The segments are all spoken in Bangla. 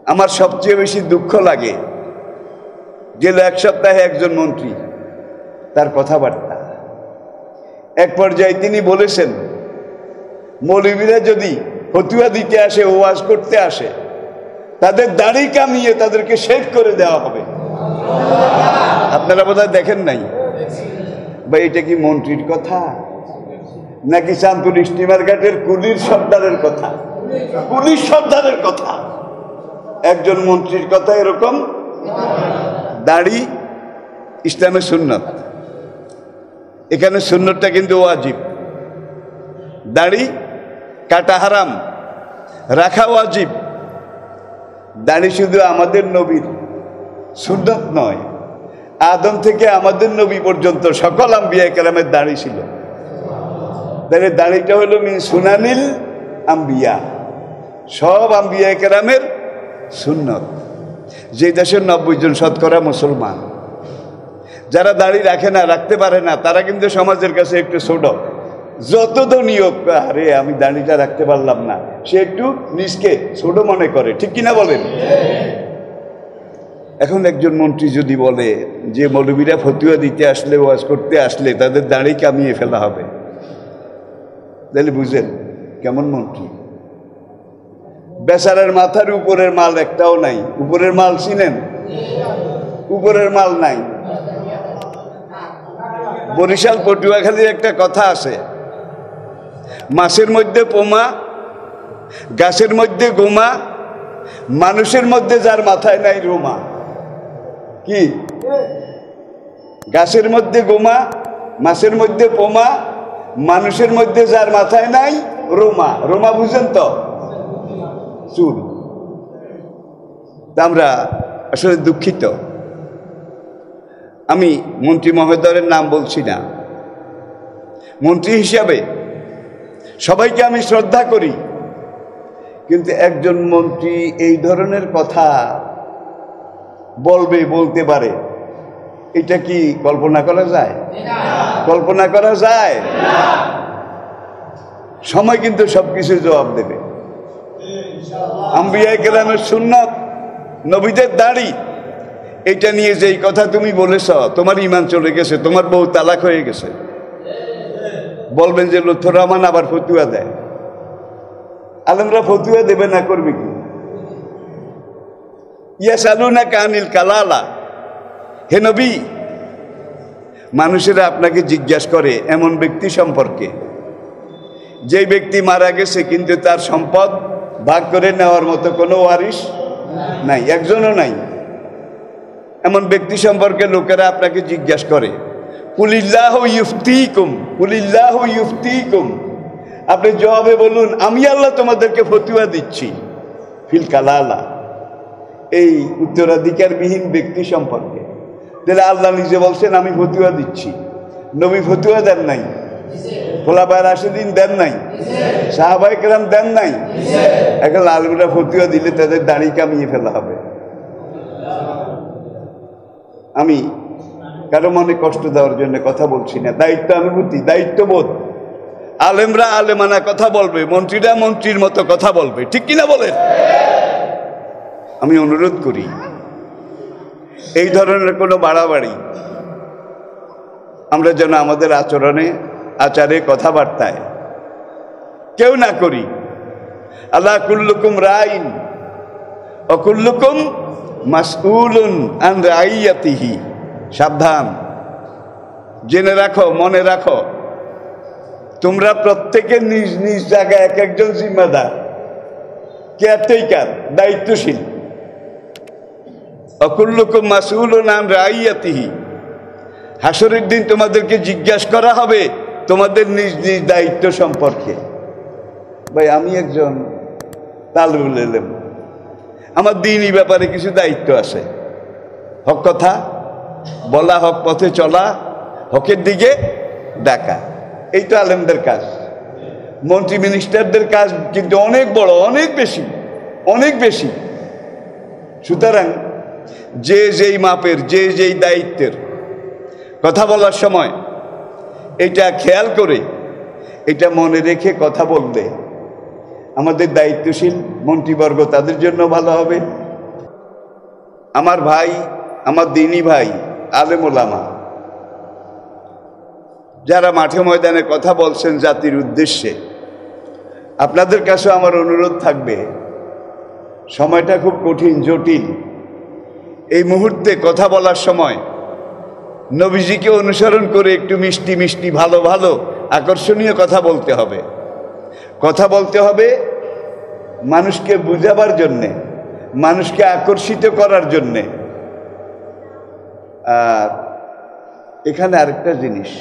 আমার সবচেয়ে বেশি দুঃখ লাগে গেল এক সপ্তাহে একজন মন্ত্রী তার কথাবার্তা এক পর্যায়ে তিনি বলেছেন মৌলবীরা যদি ফতুয়া দিতে আসে ওয়াজ করতে আসে তাদের দাড়ি কামিয়ে তাদেরকে শেভ করে দেওয়া হবে। আপনারা বোধহয় দেখেন নাই ভাই, এটা কি মন্ত্রীর কথা নাকি চাঁদপুর স্টিমার ঘাটের কুলির সর্দারের কথা? পুলিশ সর্দারের কথা, একজন মন্ত্রীর কথা এরকম। দাড়ি ইসলামের সুন্নত, এখানে সুন্নতটা কিন্তু ওয়াজিব। দাড়ি কাটা হারাম, রাখা ওয়াজিব। দাড়ি শুধু আমাদের নবীর সুন্নত নয়, আদম থেকে আমাদের নবী পর্যন্ত সকল আম্বিয়া কেরামের দাড়ি ছিল। তাহলে দাড়িটা হলো মিন সুনানিল আম্বিয়া, সব আম্বিয়া কেরামের সুন্নত। যে দেশের 90 জন শতকরা মুসলমান, যারা দাড়ি রাখে না, রাখতে পারে না, তারা কিন্তু সমাজের কাছে একটু ছোট। যত ধনী হোক, আরে আমি দাড়িটা রাখতে পারলাম না, সে একটু নিজকে ছোট মনে করে, ঠিক কিনা বলেন? এখন একজন মন্ত্রী যদি বলে যে মৌলবীরা ফতুয়া দিতে আসলে, ওয়াজ করতে আসলে তাদের দাড়ি কামিয়ে ফেলা হবে, তাহলে বুঝেন কেমন মন্ত্রী। বেচারার মাথার উপরের মাল একটাও নাই। উপরের মাল চিনেন? উপরের মাল নাই। বরিশাল পটুয়াখালীর একটা কথা আছে, মাছের মধ্যে পোমা, গাছের মধ্যে গোমা, মানুষের মধ্যে যার মাথায় নাই রোমা। কি? গাছের মধ্যে গোমা, মাছের মধ্যে পোমা, মানুষের মধ্যে যার মাথায় নাই রোমা। রোমা বুঝেন তো? চুল। আমরা আসলে দুঃখিত, আমি মন্ত্রী মহোদয়ের নাম বলছি না। মন্ত্রী হিসাবে সবাইকে আমি শ্রদ্ধা করি, কিন্তু একজন মন্ত্রী এই ধরনের কথা বলতে পারে, এটা কি কল্পনা করা যায়? কল্পনা করা যায়? সময় কিন্তু সবকিছু জবাব দেবে। আম্বিয়া কেরামের সুন্নাত, নবীদের দাড়ি, এটা নিয়ে যেই কথা তুমি বলেছ, তোমার ঈমান চলে গেছে, তোমার বউ তালাক হয়ে গেছে, বলবেন যে লুৎফর রহমান আবার ফতুয়া দেয়। আলেমরা ফতুয়া দেবে না, করবে কি? ইয়াসালুনাকা আনিল কালালা, হে নবী, মানুষেরা আপনাকে জিজ্ঞাসা করে এমন ব্যক্তি সম্পর্কে যে ব্যক্তি মারা গেছে কিন্তু তার সম্পদ ভাগ করে নেওয়ার মতো কোনো ওয়ারিশ নাই, একজনও নাই। এমন ব্যক্তি সম্পর্কে লোকেরা আপনাকে জিজ্ঞাসা করে, কুলিল্লাহু ইফতিকুম, কুলিল্লাহু ইফতিকুম, আপনি জবাবে বলুন আমি আল্লাহ তোমাদেরকে ফতুয়া দিচ্ছি ফিল কালালা, এই উত্তরাধিকারবিহীন ব্যক্তি সম্পর্কে। তাহলে আল্লাহ নিজে বলছেন আমি ফতুয়া দিচ্ছি, নবী ফতুয়া দেন নাই, খোলাফায়ে রাশিদিন দেন নাই, সাহাবায়ে কেরাম দেন নাই। এখন আলেমরা ফতুয়া দিলে তাদের দাড়ি কামিয়ে ফেলা হবে। আমি কারো মনে কষ্ট দেওয়ার জন্য কথা বলছি না, দায়িত্বানুভূতি, দায়িত্ববোধ। আলেমরা আলেমানা কথা বলবে, মন্ত্রীরা মন্ত্রীর মতো কথা বলবে, ঠিক কিনা বলেন? আমি অনুরোধ করি এই ধরনের কোনো বাড়াবাড়ি আমরা যেন আমাদের আচরণে, আচারে, কথাবার্তায় কেউ না করি। আল্লাহ কুল্লুকুম রাইন ও কুল্লুকুম মাসউলুন আন রাইয়াতিহি। সাবধান, জেনে রাখো, মনে রাখো, তোমরা প্রত্যেকে নিজ নিজ জায়গায় এক একজন জিম্মাদার, কেয়ারটেকার, দায়িত্বশীল। অকুল্লুকুম মাসউলুন আন রাইয়াতিহি, হাসরের দিন তোমাদেরকে জিজ্ঞাসা করা হবে তোমাদের নিজ নিজ দায়িত্ব সম্পর্কে। ভাই, আমি একজন তালিবুল ইলম, আমার দ্বীনি ব্যাপারে কিছু দায়িত্ব আছে। হক কথা বলা, হক পথে চলা, হকের দিকে ডাকা, এই তো আলেমদের কাজ। মন্ত্রী মিনিস্টারদের কাজ কিন্তু অনেক বড়, অনেক বেশি, অনেক বেশি। সুতরাং যে যেই মাপের, যে যেই দায়িত্বের কথা বলার সময় এটা খেয়াল করে, এটা মনে রেখে কথা বললে আমাদের দায়িত্বশীল মন্ত্রীবর্গ তাদের জন্য ভালো হবে, আমার ভাই, আমার দিনী ভাই আলেম ওলামা যারা মাঠে ময়দানে কথা বলছেন জাতির উদ্দেশ্যে, আপনাদের কাছে আমার অনুরোধ থাকবে, সময়টা খুব কঠিন জটিল। এই মুহূর্তে কথা বলার সময় নবীজিকে অনুসরণ করে একটু মিষ্টি মিষ্টি ভালো ভালো আকর্ষণীয় কথা বলতে হবে। কথা বলতে হবে মানুষকে বুঝাবার জন্যে, মানুষকে আকর্ষিত করার জন্যে। আর এখানে আরেকটা জিনিস,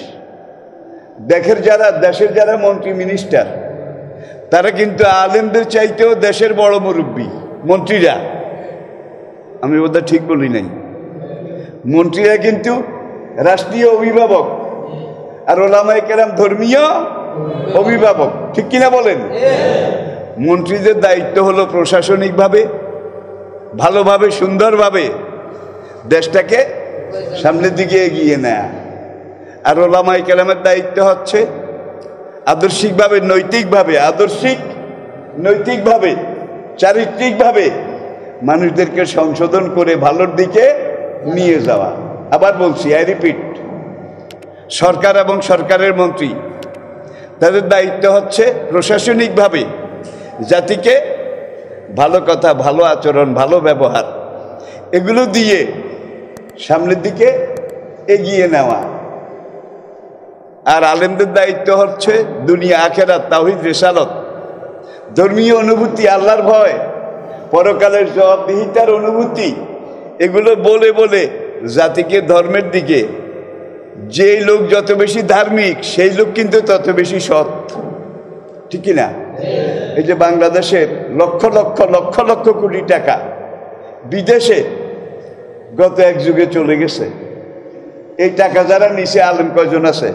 দেশের যারা মন্ত্রী মিনিস্টার, তারা কিন্তু আলেমদের চাইতেও দেশের বড় মুরব্বী মন্ত্রীরা। আমি বোধহয় ঠিক বলি নাই, মন্ত্রীরা কিন্তু রাষ্ট্রীয় অভিভাবক, আর ওলামায়ে কেরাম ধর্মীয় অভিভাবক, ঠিক কিনা বলেন? মন্ত্রীদের দায়িত্ব হলো প্রশাসনিকভাবে ভালোভাবে সুন্দরভাবে দেশটাকে সামনের দিকে এগিয়ে নেয়া, আর ওলামায়ে কেরামের দায়িত্ব হচ্ছে আদর্শিকভাবে নৈতিকভাবে চারিত্রিকভাবে মানুষদেরকে সংশোধন করে ভালোর দিকে নিয়ে যাওয়া। আবার বলছি, আই রিপিট, সরকার এবং সরকারের মন্ত্রী তাদের দায়িত্ব হচ্ছে প্রশাসনিকভাবে জাতিকে ভালো কথা, ভালো আচরণ, ভালো ব্যবহার এগুলো দিয়ে সামনের দিকে এগিয়ে নেওয়া। আর আলেমদের দায়িত্ব হচ্ছে দুনিয়া আখেরাত, তাওহীদ, রিসালাত, ধর্মীয় অনুভূতি, আল্লাহর ভয়, পরকালের জবাবদিহিতার অনুভূতি, এগুলো বলে বলে জাতিকে ধর্মের দিকে। যেই লোক যত বেশি ধার্মিক সেই লোক কিন্তু তত বেশি সৎ, ঠিক কিনা? এই যে বাংলাদেশের লক্ষ লক্ষ লক্ষ লক্ষ কোটি টাকা বিদেশে গত এক যুগে চলে গেছে, এই টাকা যারা নিচে আলেম কয়জন আছে?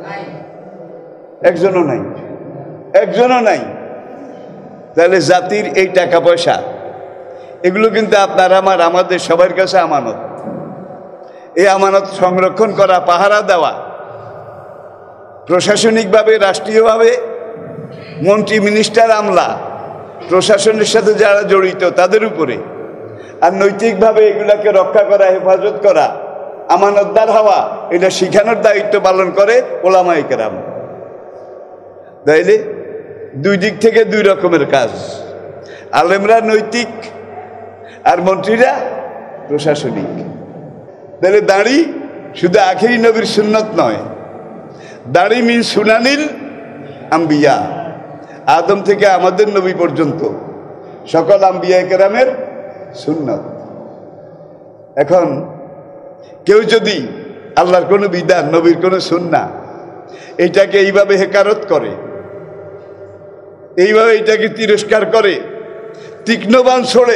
একজনও নাই। তাহলে জাতির এই টাকা পয়সা এগুলো কিন্তু আমাদের সবার কাছে আমানত। এই আমানত সংরক্ষণ করা, পাহারা দেওয়া প্রশাসনিকভাবে, রাষ্ট্রীয়ভাবে, মন্ত্রী মিনিস্টার আমলা প্রশাসনের সাথে যারা জড়িত তাদের উপরে, আর নৈতিকভাবে এগুলাকে রক্ষা করা, হেফাজত করা, আমানতদার হওয়া, এটা শিখানোর দায়িত্ব পালন করে ওলামায়ে কেরাম। তাইলে দুই দিক থেকে দুই রকমের কাজ, আলেমরা নৈতিক আর মন্ত্রীরা প্রশাসনিক। তাহলে দাড়ি শুধু আখেরি নবীর সুন্নত নয়, দাড়ি মিন সুনানিল আম্বিয়া, আদম থেকে আমাদের নবী পর্যন্ত সকল আম্বিয়া কেরামের সুন্নত। এখন কেউ যদি আল্লাহর কোনো বিধান, নবীর কোনো সুন্নাহ এইটাকে এইভাবে হেকারত করে, এইভাবে এটাকে তিরস্কার করে, তীক্ষ্ণবান ছড়ে,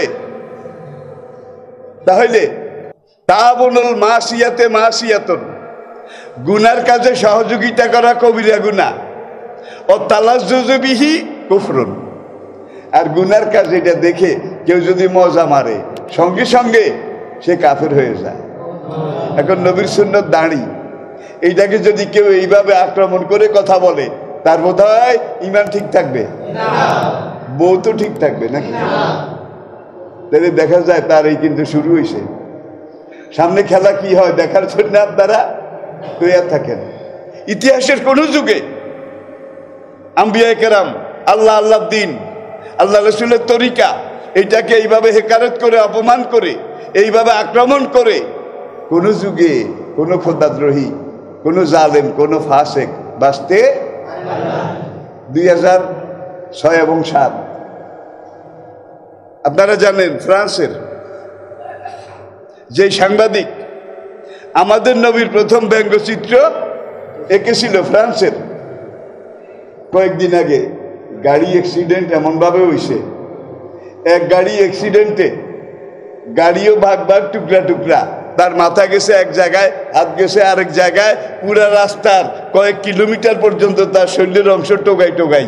তাহলে তাবনুল মাসিয়াতে মাসিয়াতুন, গুনার কাজে সহযোগিতা করা কবিরা গুনাহ, ও তালাজ্জুজু বিহি কুফরুন। আর গুনার কাজ এটা দেখে কেউ যদি মজা মারে, সঙ্গে সঙ্গে সে কাফের হয়ে যায়। এখন নবীর সুন্নত দাড়ি, এইটাকে যদি কেউ এইভাবে আক্রমণ করে কথা বলে, তার বোধ হয় ইমান ঠিক থাকবে, বউ তো ঠিক থাকবে নাকি? তাহলে দেখা যায় তার এই কিন্তু শুরু হয়েছে। সামনে খেলা কি হয় দেখার জন্য আপনারা তৈয়ার থাকেন। ইতিহাসের কোন যুগে আম্বিয়া কেরাম, আল্লাহ দিন, আল্লাহ রসুলের তরিকা, এইটাকে এইভাবে হেকারত করে, অপমান করে, এইভাবে আক্রমণ করে কোন যুগে কোন খোদাদ্রোহী, কোন জালেম, কোন ফাসেক বাঁচতে 2006 এবং 7। আপনারা জানেন ফ্রান্সের যে সাংবাদিক আমাদের নবীর প্রথম ব্যঙ্গচিত্র এঁকেছিল ফ্রান্সের, কয়েকদিন আগে গাড়ি অ্যাক্সিডেন্ট এমনভাবে হয়েছে, এক গাড়ি অ্যাক্সিডেন্টে গাড়িও ভাগ ভাগ, টুকরা টুকরা, তার মাথা গেছে এক জায়গায়, হাত গেছে আরেক জায়গায়, পুরা রাস্তার কয়েক কিলোমিটার পর্যন্ত তার শরীরের অংশ টোগাই।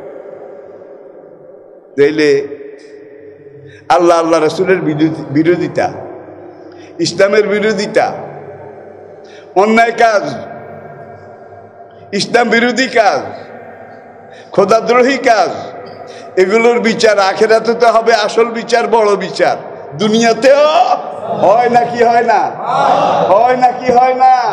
তাইলে আল্লাহ রসুলের বিরোধিতা, ইসলামের বিরোধিতা, অন্যায় কাজ, ইসলাম বিরোধী কাজ, খোদাদ্রোহী কাজ, এগুলোর বিচার আখেরাতে তো হবে আসল বিচার, বড় বিচার, দুনিয়াতেও হয় নাকি হয় না? হয় নাকি হয় না?